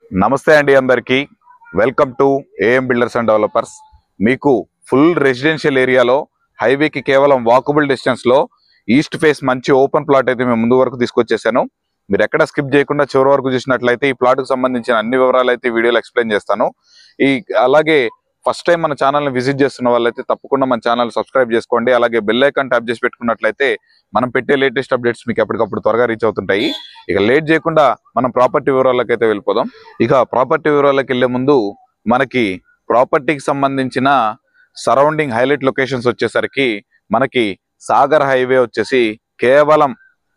నమస్తే అండి అందరికీ welcome to AM builders and developers. మీకు ఫుల్ రెసిడెన్షియల్ ఏరియాలో హైవేకి కేవలం వాకబుల్ డిస్టెన్స్లో ఈస్ట్ ఫేస్ మంచి ఓపెన్ ప్లాట్ అయితే మేము ముందు వరకు తీసుకొచ్చేసాను. మీరు ఎక్కడ స్కిప్ చేయకుండా చివరి వరకు చూసినట్లయితే ఈ ప్లాట్కు సంబంధించిన అన్ని వివరాలు అయితే వీడియోలో ఎక్స్ప్లెయిన్ చేస్తాను. అలాగే ఫస్ట్ టైం మన ఛానల్ని విజిట్ చేస్తున్న వాళ్ళైతే తప్పకుండా మన ఛానల్ సబ్స్క్రైబ్ చేసుకోండి. అలాగే బెల్ ఐకాన్ ట్యాప్ చేసి పెట్టుకున్నట్లయితే మనం పెట్టే లేటెస్ట్ అప్డేట్స్ మీకు ఎప్పటికప్పుడు త్వరగా రీచ్ అవుతుంటాయి. ఇక లేట్ చేయకుండా మనం ప్రాపర్టీ వివరాలకు అయితే వెళ్ళిపోదాం. ఇక ప్రాపర్టీ వివరాలకు వెళ్ళే ముందు మనకి ప్రాపర్టీకి సంబంధించిన సరౌండింగ్ హైలైట్ లొకేషన్స్ వచ్చేసరికి మనకి సాగర్ హైవే వచ్చేసి కేవలం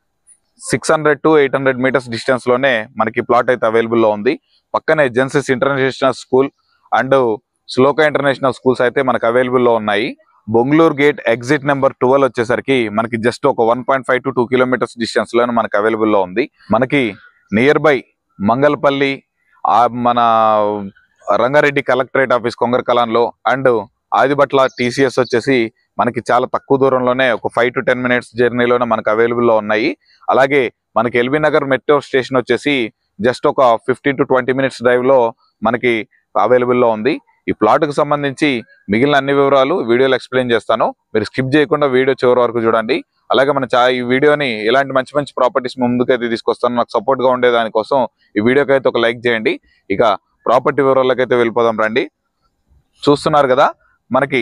600 to 800 మీటర్స్ డిస్టెన్స్ లోనే మనకి ప్లాట్ అయితే అవైలబుల్లో ఉంది. పక్కనే Genesis international school and Shloka international schools అయితే మనకు అవైలబుల్లో ఉన్నాయి. బొంగళూరు గేట్ ఎగ్జిట్ నెంబర్ 12 వచ్చేసరికి మనకి జస్ట్ ఒక 1.5 to 2 కిలోమీటర్స్ డిస్టెన్స్ లోనే మనకు అవైలబుల్లో ఉంది. మనకి నియర్ బై మంగళపల్లి, మన రంగారెడ్డి కలెక్టరేట్ ఆఫీస్ కొంగరకలాన్లో అండ్ ఆదిబట్ల టీసీఎస్ వచ్చేసి మనకి చాలా తక్కువ దూరంలోనే ఒక 5 to 10 మినిట్స్ జర్నీలోనే మనకు అవైలబుల్లో ఉన్నాయి. అలాగే మనకి ఎల్బీ నగర్ మెట్రో స్టేషన్ వచ్చేసి జస్ట్ ఒక 15 to 20 మినిట్స్ డ్రైవ్లో మనకి అవైలబుల్లో ఉంది. ఈ ప్లాట్కు సంబంధించి మిగిలిన అన్ని వివరాలు వీడియోలో ఎక్స్ప్లెయిన్ చేస్తాను. మీరు స్కిప్ చేయకుండా వీడియో చివరి వరకు చూడండి. అలాగే మన ఈ వీడియోని ఇలాంటి మంచి మంచి ప్రాపర్టీస్ ముందుకైతే తీసుకొస్తాను. నాకు సపోర్ట్గా ఉండే దానికోసం ఈ వీడియోకి అయితే ఒక లైక్ చేయండి. ఇక ప్రాపర్టీ వివరాలకు అయితే వెళ్ళిపోదాం రండి. చూస్తున్నారు కదా, మనకి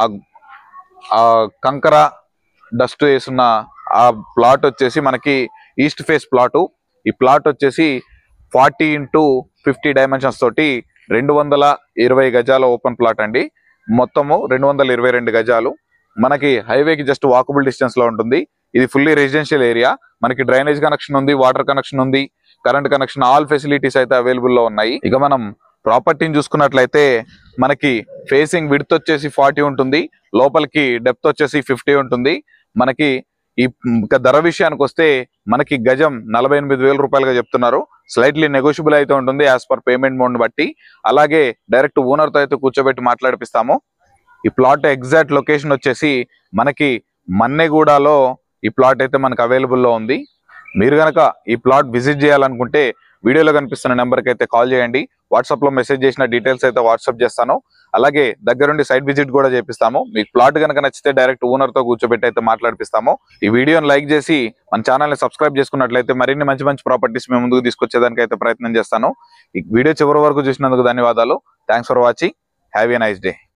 ఆ కంకర డస్ట్ వేసున్న ఆ ప్లాట్ వచ్చేసి మనకి ఈస్ట్ ఫేస్ ప్లాటు. ఈ ప్లాట్ వచ్చేసి 40 into 50 డైమెన్షన్స్ తోటి 220 గజాల ఓపెన్ ప్లాట్ అండి. మొత్తము 222 గజాలు. మనకి హైవేకి జస్ట్ వాకబుల్ డిస్టెన్స్ లో ఉంటుంది. ఇది ఫుల్లీ రెసిడెన్షియల్ ఏరియా. మనకి డ్రైనేజ్ కనెక్షన్ ఉంది, వాటర్ కనెక్షన్ ఉంది, కరెంట్ కనెక్షన్, ఆల్ ఫెసిలిటీస్ అయితే అవైలబుల్లో ఉన్నాయి. ఇక మనం ప్రాపర్టీని చూసుకున్నట్లయితే మనకి ఫేసింగ్ విడ్త్ వచ్చేసి 40 ఉంటుంది, లోపలికి డెప్త్ వచ్చేసి 50 ఉంటుంది. మనకి ఈ ధర విషయానికి వస్తే మనకి గజం 48,000 రూపాయలుగా చెప్తున్నారు. స్లైట్లీ నెగోషియబుల్ అయితే ఉంటుంది యాజ్ పర్ పేమెంట్ మోడ్ బట్టి. అలాగే డైరెక్ట్ ఓనర్తో అయితే కూర్చోబెట్టి మాట్లాడిపిస్తాము. ఈ ప్లాట్ ఎగ్జాక్ట్ లొకేషన్ వచ్చేసి మనకి మన్నెగూడలో ఈ ప్లాట్ అయితే మనకు అవైలబుల్లో ఉంది. మీరు కనుక ఈ ప్లాట్ విజిట్ చేయాలనుకుంటే వీడియోలో కనిపిస్తున్న నెంబర్కి అయితే కాల్ చేయండి. వాట్సాప్లో మెసేజ్ చేసిన డీటెయిల్స్ అయితే వాట్సాప్ చేస్తాను. అలాగే దగ్గరుండి సైట్ విజిట్ కూడా చేపిస్తాము. మీకు ప్లాట్ కనుక నచ్చితే డైరెక్ట్ ఓనర్తో కూర్చోబెట్టి అయితే మాట్లాడిపిస్తాము. ఈ వీడియోని లైక్ చేసి మన ఛానల్ని సబ్స్క్రైబ్ చేసుకున్నట్లయితే మరిన్ని మంచి మంచి ప్రాపర్టీస్ మేము ముందుకు తీసుకొచ్చేదానికి అయితే ప్రయత్నం చేస్తాను. ఈ వీడియో చివరి వరకు చూసినందుకు ధన్యవాదాలు. Thanks for watching. Have a nice day.